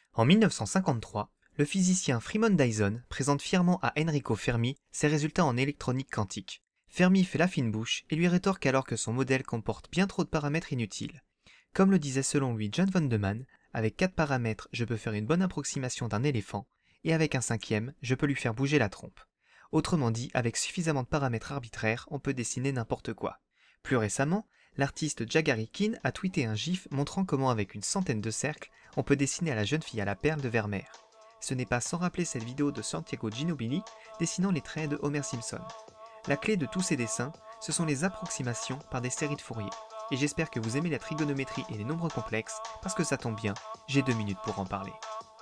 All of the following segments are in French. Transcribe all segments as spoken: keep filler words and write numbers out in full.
En mille neuf cent cinquante-trois, le physicien Freeman Dyson présente fièrement à Enrico Fermi ses résultats en électronique quantique. Fermi fait la fine bouche et lui rétorque alors que son modèle comporte bien trop de paramètres inutiles. Comme le disait selon lui John von Neumann, avec quatre paramètres, je peux faire une bonne approximation d'un éléphant, et avec un cinquième, je peux lui faire bouger la trompe. Autrement dit, avec suffisamment de paramètres arbitraires, on peut dessiner n'importe quoi. Plus récemment, l'artiste Jagarikin a tweeté un gif montrant comment avec une centaine de cercles, on peut dessiner à la jeune fille à la perle de Vermeer. Ce n'est pas sans rappeler cette vidéo de Santiago Ginobili dessinant les traits de Homer Simpson. La clé de tous ces dessins, ce sont les approximations par des séries de Fourier. Et j'espère que vous aimez la trigonométrie et les nombres complexes, parce que ça tombe bien, j'ai deux minutes pour en parler.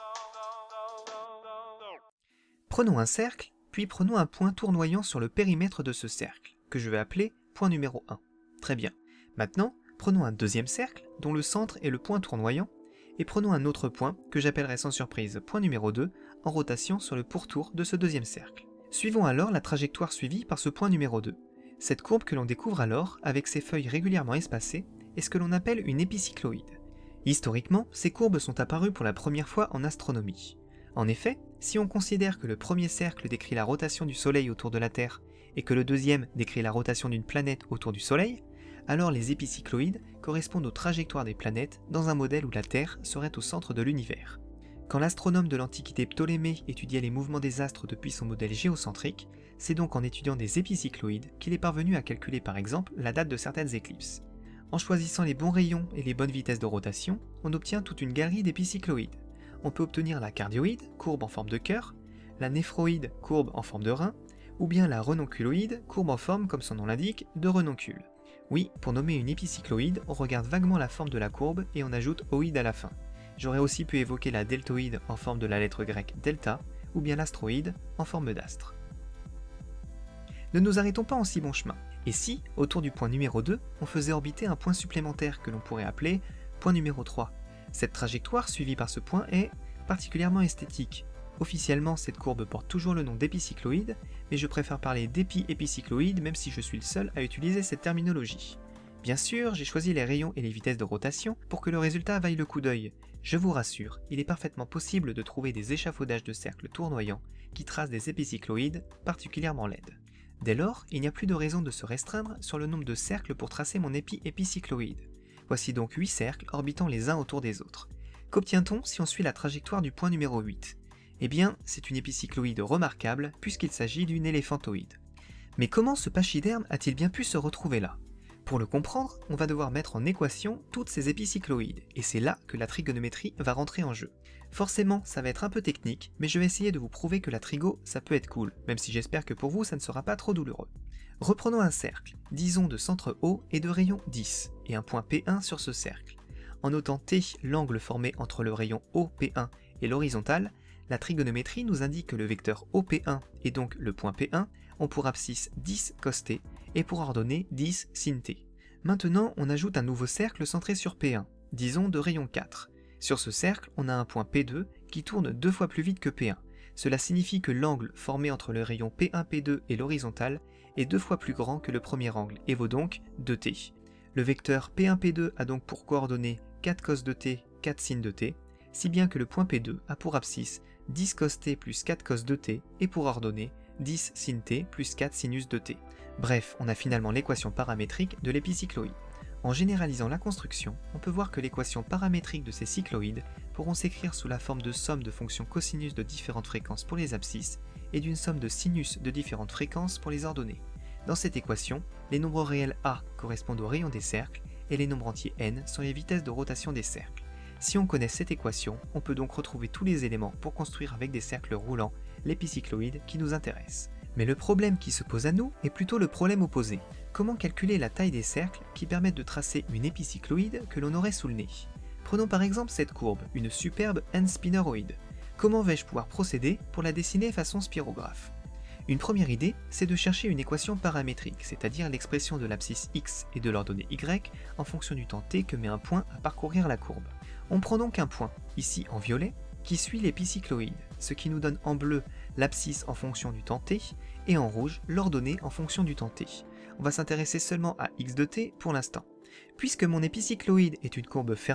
Prenons un cercle, puis prenons un point tournoyant sur le périmètre de ce cercle, que je vais appeler point numéro un. Très bien. Maintenant, prenons un deuxième cercle, dont le centre est le point tournoyant, et prenons un autre point, que j'appellerai sans surprise point numéro deux, en rotation sur le pourtour de ce deuxième cercle. Suivons alors la trajectoire suivie par ce point numéro deux. Cette courbe que l'on découvre alors, avec ses feuilles régulièrement espacées, est ce que l'on appelle une épicycloïde. Historiquement, ces courbes sont apparues pour la première fois en astronomie. En effet, si on considère que le premier cercle décrit la rotation du Soleil autour de la Terre, et que le deuxième décrit la rotation d'une planète autour du Soleil, alors les épicycloïdes correspondent aux trajectoires des planètes dans un modèle où la Terre serait au centre de l'univers. Quand l'astronome de l'Antiquité Ptolémée étudiait les mouvements des astres depuis son modèle géocentrique, c'est donc en étudiant des épicycloïdes qu'il est parvenu à calculer par exemple la date de certaines éclipses. En choisissant les bons rayons et les bonnes vitesses de rotation, on obtient toute une galerie d'épicycloïdes. On peut obtenir la cardioïde, courbe en forme de cœur, la néphroïde, courbe en forme de rein, ou bien la renonculoïde, courbe en forme, comme son nom l'indique, de renoncule. Oui, pour nommer une épicycloïde, on regarde vaguement la forme de la courbe et on ajoute oïde à la fin. J'aurais aussi pu évoquer la deltoïde en forme de la lettre grecque delta, ou bien l'astroïde en forme d'astre. Ne nous arrêtons pas en si bon chemin. Et si, autour du point numéro deux, on faisait orbiter un point supplémentaire que l'on pourrait appeler point numéro trois? Cette trajectoire suivie par ce point est particulièrement esthétique. Officiellement, cette courbe porte toujours le nom d'épicycloïde, mais je préfère parler d'épi-épicycloïde même si je suis le seul à utiliser cette terminologie. Bien sûr, j'ai choisi les rayons et les vitesses de rotation pour que le résultat vaille le coup d'œil. Je vous rassure, il est parfaitement possible de trouver des échafaudages de cercles tournoyants qui tracent des épicycloïdes particulièrement laides. Dès lors, il n'y a plus de raison de se restreindre sur le nombre de cercles pour tracer mon épi-épicycloïde. Voici donc huit cercles orbitant les uns autour des autres. Qu'obtient-on si on suit la trajectoire du point numéro huit? Eh bien, c'est une épicycloïde remarquable puisqu'il s'agit d'une éléphantoïde. Mais comment ce pachyderme a-t-il bien pu se retrouver là? Pour le comprendre, on va devoir mettre en équation toutes ces épicycloïdes, et c'est là que la trigonométrie va rentrer en jeu. Forcément, ça va être un peu technique, mais je vais essayer de vous prouver que la trigo, ça peut être cool, même si j'espère que pour vous, ça ne sera pas trop douloureux. Reprenons un cercle, disons de centre O et de rayon dix, et un point P un sur ce cercle. En notant T l'angle formé entre le rayon O P un et l'horizontale, la trigonométrie nous indique que le vecteur O P un et donc le point P un ont pour abscisse dix cos T et pour ordonnée dix sin T. Maintenant, on ajoute un nouveau cercle centré sur P un, disons de rayon quatre. Sur ce cercle, on a un point P deux qui tourne deux fois plus vite que P un. Cela signifie que l'angle formé entre le rayon P un P deux et l'horizontale est deux fois plus grand que le premier angle et vaut donc deux T. Le vecteur P un P deux a donc pour coordonnées quatre cos de T, quatre sin de T, si bien que le point P deux a pour abscisse dix cos T plus quatre cos de T et pour ordonnée dix sin T plus quatre sinus de T. Bref, on a finalement l'équation paramétrique de l'épicycloïde. En généralisant la construction, on peut voir que l'équation paramétrique de ces cycloïdes pourront s'écrire sous la forme de somme de fonctions cosinus de différentes fréquences pour les abscisses et d'une somme de sinus de différentes fréquences pour les ordonnées. Dans cette équation, les nombres réels A correspondent aux rayons des cercles et les nombres entiers N sont les vitesses de rotation des cercles. Si on connaît cette équation, on peut donc retrouver tous les éléments pour construire avec des cercles roulants l'épicycloïde qui nous intéresse. Mais le problème qui se pose à nous est plutôt le problème opposé. Comment calculer la taille des cercles qui permettent de tracer une épicycloïde que l'on aurait sous le nez? Prenons par exemple cette courbe, une superbe n-spinoroïde. Comment vais-je pouvoir procéder pour la dessiner façon spirographe? Une première idée, c'est de chercher une équation paramétrique, c'est-à-dire l'expression de l'abscisse x et de l'ordonnée y en fonction du temps t que met un point à parcourir la courbe. On prend donc un point, ici en violet, qui suit l'épicycloïde, ce qui nous donne en bleu l'abscisse en fonction du temps t, et en rouge l'ordonnée en fonction du temps t. On va s'intéresser seulement à x de t pour l'instant. Puisque mon épicycloïde est une courbe fermée,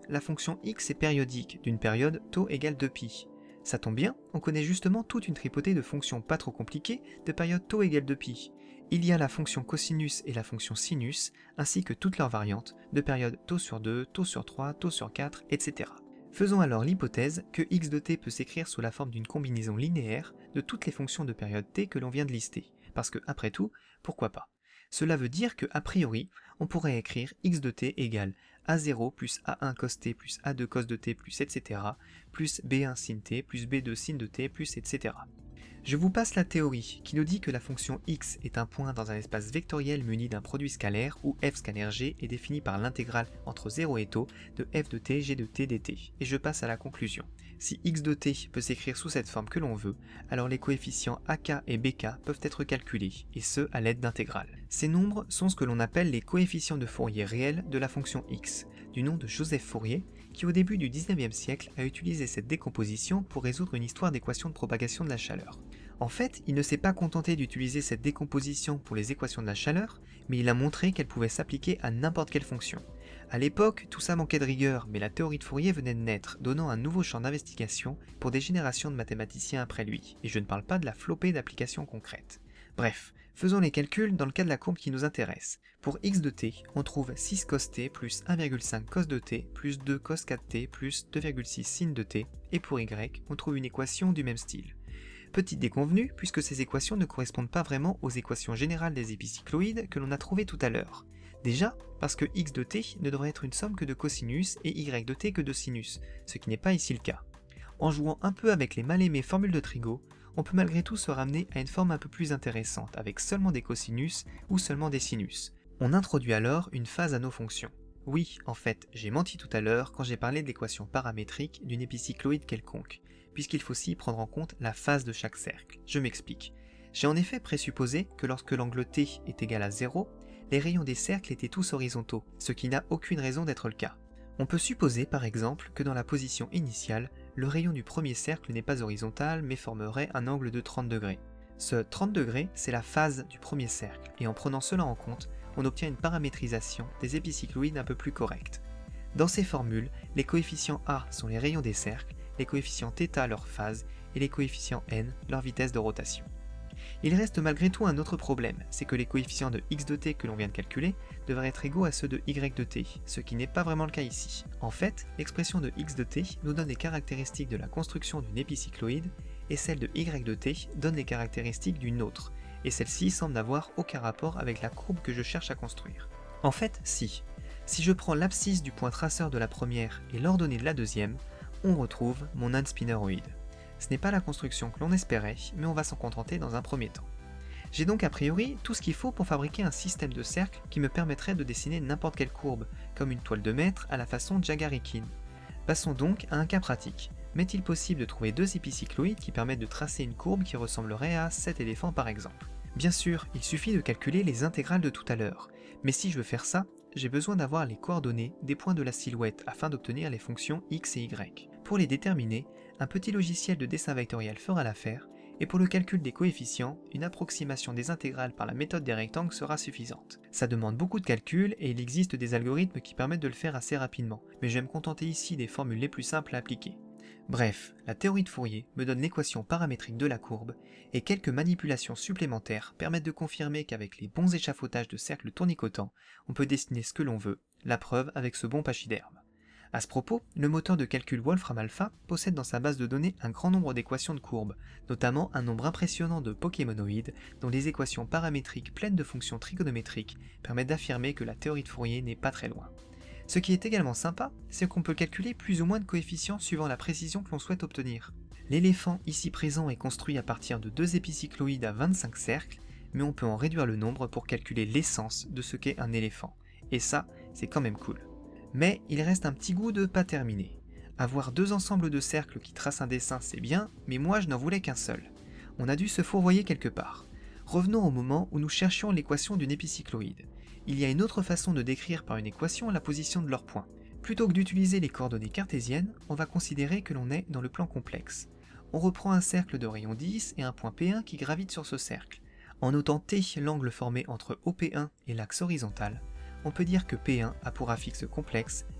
la fonction x est périodique d'une période taux égale deux pi. Ça tombe bien, on connaît justement toute une tripotée de fonctions pas trop compliquées de période taux égale deux pi. Il y a la fonction cosinus et la fonction sinus, ainsi que toutes leurs variantes, de période taux sur deux, taux sur trois, taux sur quatre, et cetera. Faisons alors l'hypothèse que x de t peut s'écrire sous la forme d'une combinaison linéaire de toutes les fonctions de période t que l'on vient de lister, parce que, après tout, pourquoi pas? Cela veut dire que, a priori, on pourrait écrire x de t égale a zéro plus a un cos t plus a deux cos de t plus et cetera, plus b un sin t plus b deux sin de t plus et cetera. Je vous passe la théorie qui nous dit que la fonction x est un point dans un espace vectoriel muni d'un produit scalaire où f scalaire g est défini par l'intégrale entre zéro et taux de f de t g de t dt. Et je passe à la conclusion. Si x de t peut s'écrire sous cette forme que l'on veut, alors les coefficients ak et bk peuvent être calculés, et ce à l'aide d'intégrales. Ces nombres sont ce que l'on appelle les coefficients de Fourier réels de la fonction x, du nom de Joseph Fourier, qui au début du dix-neuvième siècle a utilisé cette décomposition pour résoudre une histoire d'équation de propagation de la chaleur. En fait, il ne s'est pas contenté d'utiliser cette décomposition pour les équations de la chaleur, mais il a montré qu'elle pouvait s'appliquer à n'importe quelle fonction. À l'époque, tout ça manquait de rigueur, mais la théorie de Fourier venait de naître, donnant un nouveau champ d'investigation pour des générations de mathématiciens après lui, et je ne parle pas de la flopée d'applications concrètes. Bref, faisons les calculs dans le cas de la courbe qui nous intéresse. Pour x de t, on trouve six cos t plus un virgule cinq cos de t plus deux cos quatre t plus deux virgule six sin de t, et pour y, on trouve une équation du même style. Petite déconvenue, puisque ces équations ne correspondent pas vraiment aux équations générales des épicycloïdes que l'on a trouvées tout à l'heure. Déjà, parce que x de t ne devrait être une somme que de cosinus et y de t que de sinus, ce qui n'est pas ici le cas. En jouant un peu avec les mal aimées formules de Trigo, on peut malgré tout se ramener à une forme un peu plus intéressante, avec seulement des cosinus ou seulement des sinus. On introduit alors une phase à nos fonctions. Oui, en fait, j'ai menti tout à l'heure quand j'ai parlé de l'équation paramétrique d'une épicycloïde quelconque, puisqu'il faut aussi prendre en compte la phase de chaque cercle. Je m'explique. J'ai en effet présupposé que lorsque l'angle T est égal à zéro, les rayons des cercles étaient tous horizontaux, ce qui n'a aucune raison d'être le cas. On peut supposer par exemple que dans la position initiale, le rayon du premier cercle n'est pas horizontal mais formerait un angle de trente degrés. Ce trente degrés, c'est la phase du premier cercle, et en prenant cela en compte, on obtient une paramétrisation des épicycloïdes un peu plus correcte. Dans ces formules, les coefficients A sont les rayons des cercles, les coefficients θ leur phase, et les coefficients n leur vitesse de rotation. Il reste malgré tout un autre problème, c'est que les coefficients de x de t que l'on vient de calculer devraient être égaux à ceux de y de t, ce qui n'est pas vraiment le cas ici. En fait, l'expression de x de t nous donne les caractéristiques de la construction d'une épicycloïde, et celle de y de t donne les caractéristiques d'une autre, et celle-ci semble n'avoir aucun rapport avec la courbe que je cherche à construire. En fait, si. Si je prends l'abscisse du point traceur de la première et l'ordonnée de la deuxième, on retrouve mon unspinneroïde. Ce n'est pas la construction que l'on espérait, mais on va s'en contenter dans un premier temps. J'ai donc a priori tout ce qu'il faut pour fabriquer un système de cercles qui me permettrait de dessiner n'importe quelle courbe, comme une toile de maître à la façon Jagarikin. Passons donc à un cas pratique. M'est-il possible de trouver deux épicycloïdes qui permettent de tracer une courbe qui ressemblerait à sept éléphants par exemple? Bien sûr, il suffit de calculer les intégrales de tout à l'heure, mais si je veux faire ça, j'ai besoin d'avoir les coordonnées des points de la silhouette afin d'obtenir les fonctions x et y. Pour les déterminer, un petit logiciel de dessin vectoriel fera l'affaire, et pour le calcul des coefficients, une approximation des intégrales par la méthode des rectangles sera suffisante. Ça demande beaucoup de calculs et il existe des algorithmes qui permettent de le faire assez rapidement, mais je vais me contenter ici des formules les plus simples à appliquer. Bref, la théorie de Fourier me donne l'équation paramétrique de la courbe, et quelques manipulations supplémentaires permettent de confirmer qu'avec les bons échafaudages de cercles tournicotants, on peut dessiner ce que l'on veut, la preuve avec ce bon pachyderme. À ce propos, le moteur de calcul Wolfram Alpha possède dans sa base de données un grand nombre d'équations de courbes, notamment un nombre impressionnant de pokémonoïdes dont les équations paramétriques pleines de fonctions trigonométriques permettent d'affirmer que la théorie de Fourier n'est pas très loin. Ce qui est également sympa, c'est qu'on peut calculer plus ou moins de coefficients suivant la précision que l'on souhaite obtenir. L'éléphant ici présent est construit à partir de deux épicycloïdes à vingt-cinq cercles, mais on peut en réduire le nombre pour calculer l'essence de ce qu'est un éléphant. Et ça, c'est quand même cool. Mais il reste un petit goût de pas terminé. Avoir deux ensembles de cercles qui tracent un dessin c'est bien, mais moi je n'en voulais qu'un seul. On a dû se fourvoyer quelque part. Revenons au moment où nous cherchions l'équation d'une épicycloïde. Il y a une autre façon de décrire par une équation la position de leurs points. Plutôt que d'utiliser les coordonnées cartésiennes, on va considérer que l'on est dans le plan complexe. On reprend un cercle de rayon dix et un point P un qui gravite sur ce cercle. En notant T l'angle formé entre O P un et l'axe horizontal, on peut dire que P un a pour affixe complexe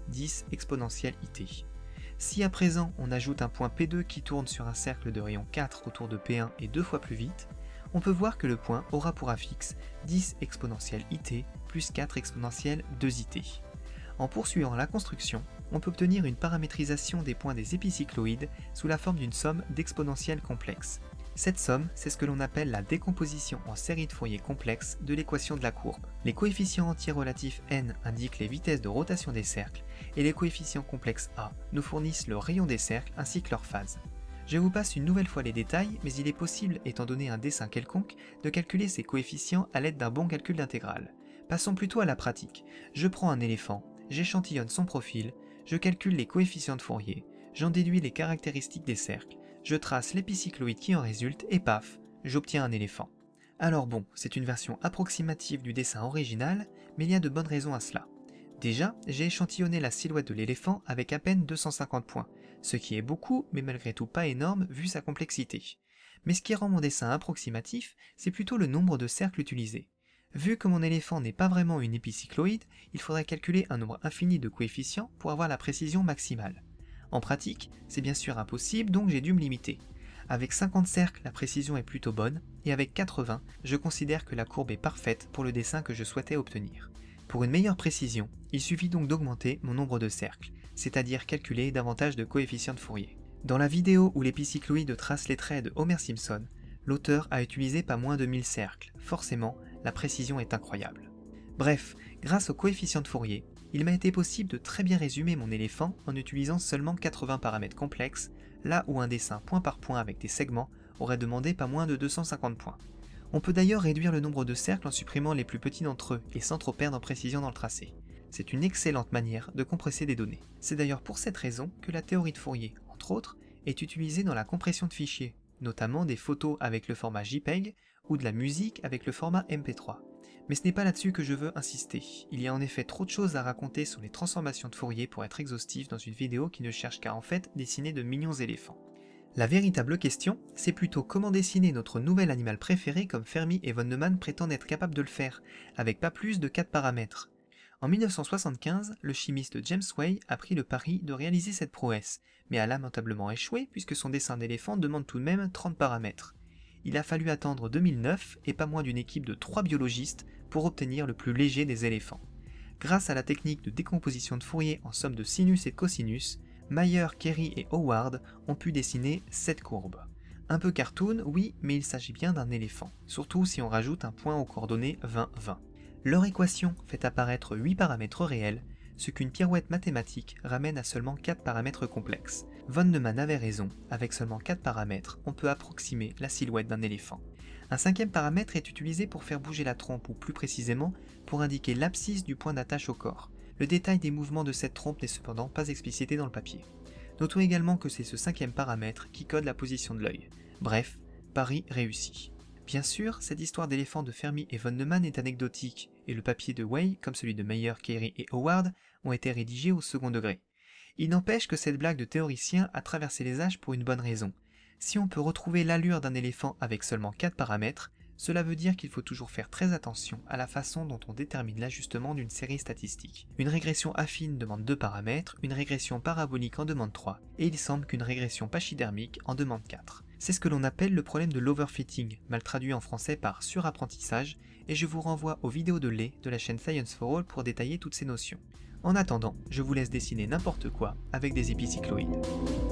dix exponentielle it. Si à présent on ajoute un point P deux qui tourne sur un cercle de rayon quatre autour de P un et deux fois plus vite, on peut voir que le point aura pour affixe dix exponentielle it plus quatre exponentielle deux it. En poursuivant la construction, on peut obtenir une paramétrisation des points des épicycloïdes sous la forme d'une somme d'exponentielles complexes. Cette somme, c'est ce que l'on appelle la décomposition en série de Fourier complexe de l'équation de la courbe. Les coefficients entiers relatifs n indiquent les vitesses de rotation des cercles et les coefficients complexes a nous fournissent le rayon des cercles ainsi que leur phase. Je vous passe une nouvelle fois les détails, mais il est possible, étant donné un dessin quelconque, de calculer ces coefficients à l'aide d'un bon calcul d'intégrale. Passons plutôt à la pratique. Je prends un éléphant, j'échantillonne son profil, je calcule les coefficients de Fourier, j'en déduis les caractéristiques des cercles, je trace l'épicycloïde qui en résulte et paf, j'obtiens un éléphant. Alors bon, c'est une version approximative du dessin original, mais il y a de bonnes raisons à cela. Déjà, j'ai échantillonné la silhouette de l'éléphant avec à peine deux cent cinquante points, ce qui est beaucoup, mais malgré tout pas énorme vu sa complexité. Mais ce qui rend mon dessin approximatif, c'est plutôt le nombre de cercles utilisés. Vu que mon éléphant n'est pas vraiment une épicycloïde, il faudrait calculer un nombre infini de coefficients pour avoir la précision maximale. En pratique, c'est bien sûr impossible, donc j'ai dû me limiter. Avec cinquante cercles, la précision est plutôt bonne, et avec quatre-vingts, je considère que la courbe est parfaite pour le dessin que je souhaitais obtenir. Pour une meilleure précision, il suffit donc d'augmenter mon nombre de cercles, c'est-à-dire calculer davantage de coefficients de Fourier. Dans la vidéo où l'épicycloïde trace les traits de Homer Simpson, l'auteur a utilisé pas moins de mille cercles, forcément, la précision est incroyable. Bref, grâce aux coefficients de Fourier, il m'a été possible de très bien résumer mon éléphant en utilisant seulement quatre-vingts paramètres complexes, là où un dessin point par point avec des segments aurait demandé pas moins de deux cent cinquante points. On peut d'ailleurs réduire le nombre de cercles en supprimant les plus petits d'entre eux et sans trop perdre en précision dans le tracé. C'est une excellente manière de compresser des données. C'est d'ailleurs pour cette raison que la théorie de Fourier, entre autres, est utilisée dans la compression de fichiers, notamment des photos avec le format JPEG ou de la musique avec le format M P trois. Mais ce n'est pas là-dessus que je veux insister. Il y a en effet trop de choses à raconter sur les transformations de Fourier pour être exhaustif dans une vidéo qui ne cherche qu'à en fait dessiner de mignons éléphants. La véritable question, c'est plutôt comment dessiner notre nouvel animal préféré comme Fermi et von Neumann prétendent être capables de le faire, avec pas plus de quatre paramètres. En mille neuf cent soixante-quinze, le chimiste James Way a pris le pari de réaliser cette prouesse, mais a lamentablement échoué puisque son dessin d'éléphant demande tout de même trente paramètres. Il a fallu attendre deux mille neuf et pas moins d'une équipe de trois biologistes pour obtenir le plus léger des éléphants. Grâce à la technique de décomposition de Fourier en somme de sinus et de cosinus, Mayer, Kerry et Howard ont pu dessiner cette courbe. Un peu cartoon, oui, mais il s'agit bien d'un éléphant, surtout si on rajoute un point aux coordonnées vingt vingt. Leur équation fait apparaître huit paramètres réels, ce qu'une pirouette mathématique ramène à seulement quatre paramètres complexes. Von Neumann avait raison, avec seulement quatre paramètres, on peut approximer la silhouette d'un éléphant. Un cinquième paramètre est utilisé pour faire bouger la trompe, ou plus précisément, pour indiquer l'abscisse du point d'attache au corps. Le détail des mouvements de cette trompe n'est cependant pas explicité dans le papier. Notons également que c'est ce cinquième paramètre qui code la position de l'œil. Bref, pari réussi. Bien sûr, cette histoire d'éléphant de Fermi et von Neumann est anecdotique, et le papier de Way, comme celui de Mayer, Kerry et Howard, ont été rédigés au second degré. Il n'empêche que cette blague de théoricien a traversé les âges pour une bonne raison. Si on peut retrouver l'allure d'un éléphant avec seulement quatre paramètres, cela veut dire qu'il faut toujours faire très attention à la façon dont on détermine l'ajustement d'une série statistique. Une régression affine demande deux paramètres, une régression parabolique en demande trois, et il semble qu'une régression pachydermique en demande quatre. C'est ce que l'on appelle le problème de l'overfitting, mal traduit en français par surapprentissage, et je vous renvoie aux vidéos de Lé de la chaîne Science for All pour détailler toutes ces notions. En attendant, je vous laisse dessiner n'importe quoi avec des épicycloïdes.